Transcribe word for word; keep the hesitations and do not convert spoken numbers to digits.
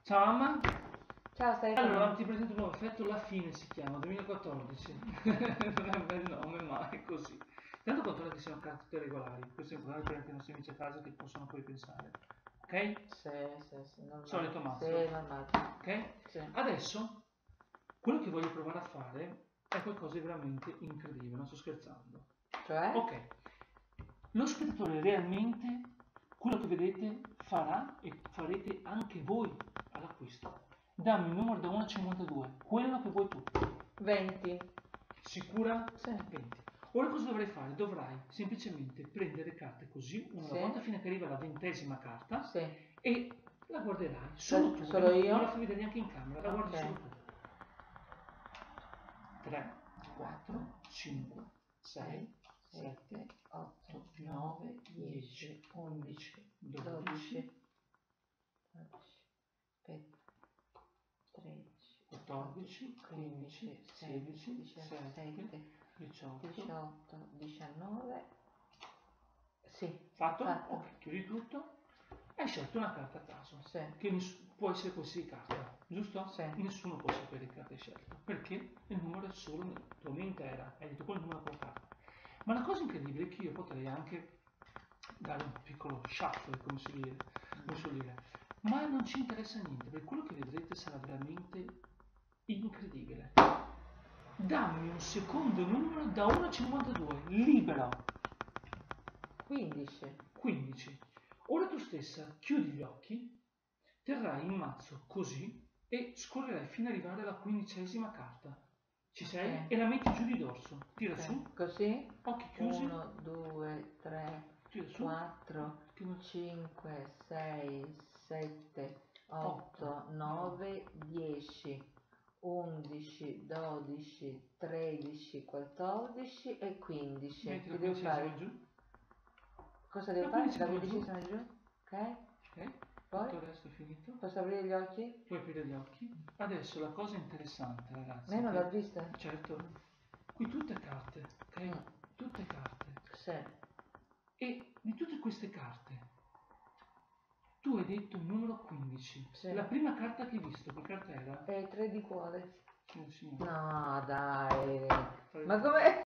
Ciao mamma. Ciao, stai Allora, ti presento un nuovo effetto, La Fine si chiama, duemilaquattordici. Non è un bel nome, ma è così. Tanto controlla che siano carte regolari, questo è importante per anche i nostri amici a casa che possono poi pensare. Ok? Sì, sì, sì, normale. Solito mazzo. Sì, normale. Ok? Sì. Adesso, quello che voglio provare a fare è qualcosa di veramente incredibile, non sto scherzando. Cioè? Ok. Lo spettatore realmente, quello che vedete, farà e farete anche voi all'acquisto. Dammi un numero da uno a cinquantadue, quello che vuoi tu. venti. Sicura? Sì. venti. Ora cosa dovrai fare? Dovrai semplicemente prendere carte così, una Sì. volta fino a che arriva la ventesima carta, Sì. e la guarderai solo tu. Solo io? Non la fai vedere neanche in camera, la guardi Ok. solo tu. tre, quattro, cinque, sei, sette, otto, nove, dieci, undici, dodici, tredici, quattordici, quindici, sedici, diciassette, diciotto. diciotto, diciannove. Sì. Fatto? Fatto. Ok, chiudi tutto. Hai scelto una carta a caso, Sì. che può essere qualsiasi carta, giusto? Sì. Nessuno può sapere che carta hai scelto, perché il numero è solo nella tua mente, era, hai detto quel numero con la carta. Ma la cosa incredibile è che io potrei anche dare un piccolo shuffle, come si dice, come si dire, ma non ci interessa niente, perché quello che vedrete sarà veramente incredibile. Dammi un secondo numero da uno a cinquantadue, libero. quindici. quindici. Ora tu stessa chiudi gli occhi, terrai il mazzo così e scorrerai fino ad arrivare alla quindicesima carta. Ci sei? Ok. E la metti giù di dorso. Tira Ok. su. Così? Occhi chiusi. uno, due, tre, Tira su. quattro, Che non- cinque, sei, sette, otto, nove, dieci, undici, dodici, tredici, quattordici e quindici. Metti la Che devo quindicesima fare? giù. Cosa devo La fare? La quindicesima quindicesima giù? Ok? Ok? Poi? Tutto il resto è finito. Posso aprire gli occhi? Puoi aprire gli occhi. Adesso la cosa interessante, ragazzi. Lei non che- l'ha vista? Certo. Qui tutte carte, ok? Mm. Tutte carte. Sì. E di tutte queste carte, tu hai detto il numero quindici. Sì. La prima carta che hai visto, che carta era? E tre di cuore. Eh, signore. No, dai. Fare- Ma come?